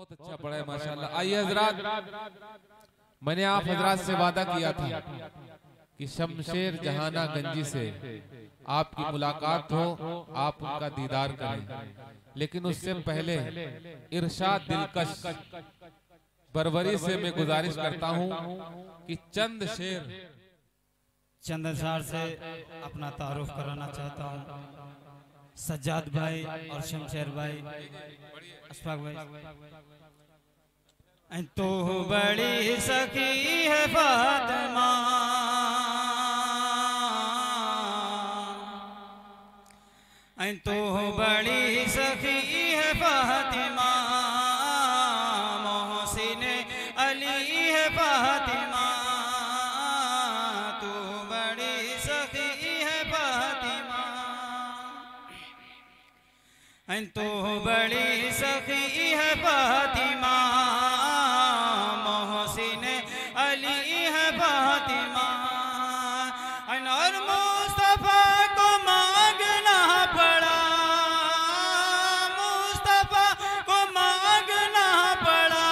बहुत अच्छा पढ़ा है माशाल्लाह। आइए हजरात, मैंने आप हजरात से वादा किया था कि शमशेर जहाना गंजी से आपकी मुलाकात हो, आप उनका दीदार करें, लेकिन उससे पहले इरशाद दिलकश बरवरी से मैं गुजारिश करता हूं कि चंद शेर से अपना तारुफ कराना चाहता हूं। सज्जाद भाई और शमशेर भाई, अशफाक भाई। तो बड़ी सखी है फातिमा, तो बड़ी सखी है फातिमा, मोहसिन अली है फातिमा, तू बड़ी सखी है फातिमा, तो बड़ी सखी है फातिमा, मोहसिन अली है फातिमा। और मुस्तफा को मांगना पड़ा, मुस्तफा को मांगना पड़ा,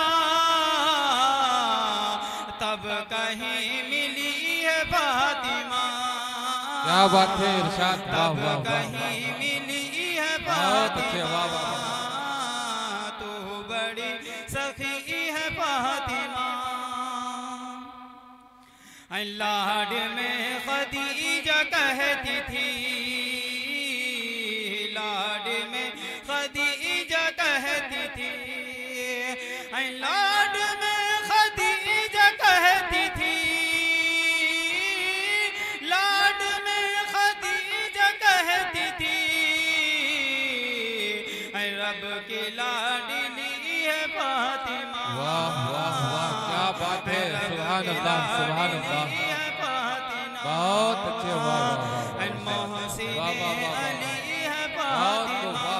तब कहीं मिली है फातिमा। क्या बात है इरशाद, तब कहीं मिली है फातिमा, तू बड़ी सखी है फातिमा। लाड में खदीजा कहती थी, लाड में खदीजा कहती थी, लाड में खदीजा कहती थी, लाड में खदीजा कहती थी, रब की लाडली है फातिमा। वाह वाह वाह, क्या बात है, सुभान अल्लाह सुभान अल्लाह, बहुत अच्छे, वाह मोहसिन अली है फातिमा।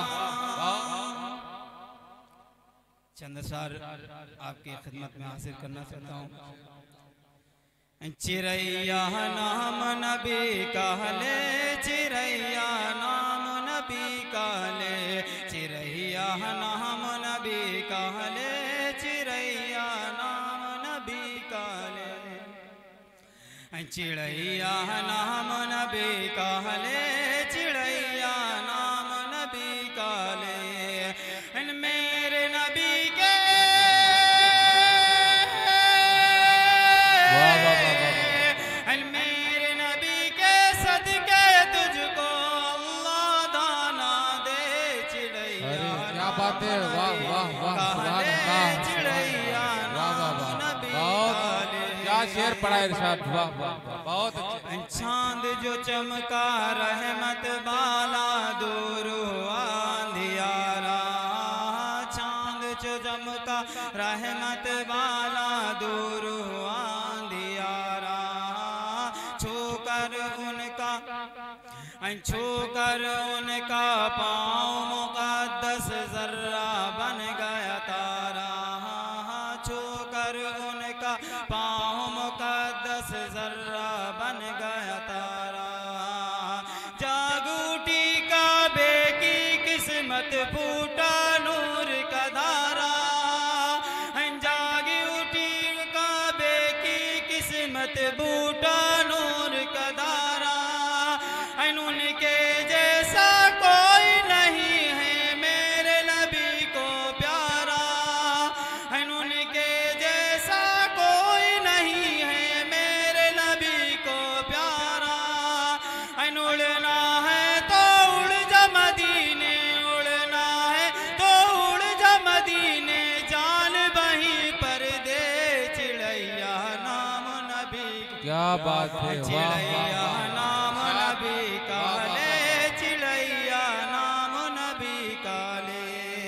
चंद सार आपकी खिदमत में हासिल करना चाहता हूँ। चिरैया नाम नबी का ले, चिरैया नाम नबी का ले, चिरैया नाम नबी का ले, चिरैया नाम नबी का ले, चिड़ैया नाम नबी का ले, चिड़ैया नाम नबी का ले, मेरे नबी के मेरे नबी के सदके तुझको अल्लाह दाना दे, चिड़ैया। क्या बात है, वाह वाह वाह, सुभान अल्लाह, चिड़ैया नाम नबी का ले। क्या शेर पढ़ा है इरशाद, वाह वाह, बहुत अच्छे। चांद जो चमका रहमत बाला, दूर हुआ अंधियारा, चांद जो चमका रहमत बाला, दूर हुआ अंधियारा, छूकर उनका पाँव मुक़द्दस जर्रा बन गया तारा, छूकर उनका पाँव मुक़द्दस जर्रा बन गया तारा, जाग उठी काबे की किस्मत, फूटा नूर का धारा, जाग उठी काबे की किस्मत, फूटा नूर का धारा, उनके जैसा कोई नहीं है मेरे नबी को प्यारा, उनके जैसा कोई नहीं है मेरे नबी को प्यारा, उड़ना है तो उड़ जा मदीने, उड़ना है तो उड़ जा मदीने, जान वहीं पर दे, चिड़ैया नाम नबी। क्या बात है, वाह चिड़ैया वाह, नाम नबी का ले, चिड़ैया नाम नबी का ले।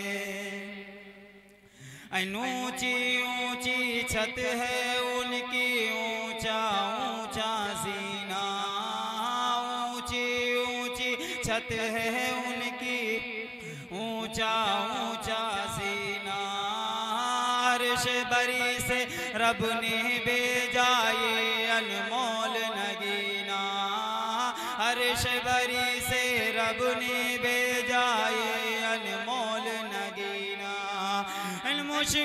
ऊंची ऊंची छत है उनकी, ऊंचा ऊंचा सीना, ऊंची ऊंची छत है उनकी, ऊंचा ऊंचा सीना, अर्श बरी से रब ने भेजा ये अनमोल नगीना, अर्श बरी से रब ने भेजा ये अनमोल नगीना,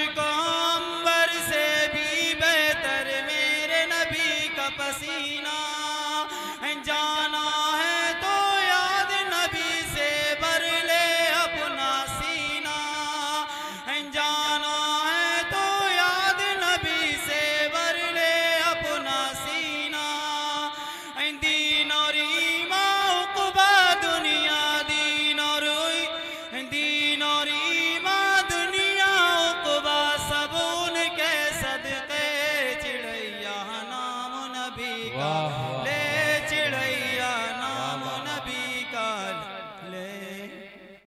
मुझको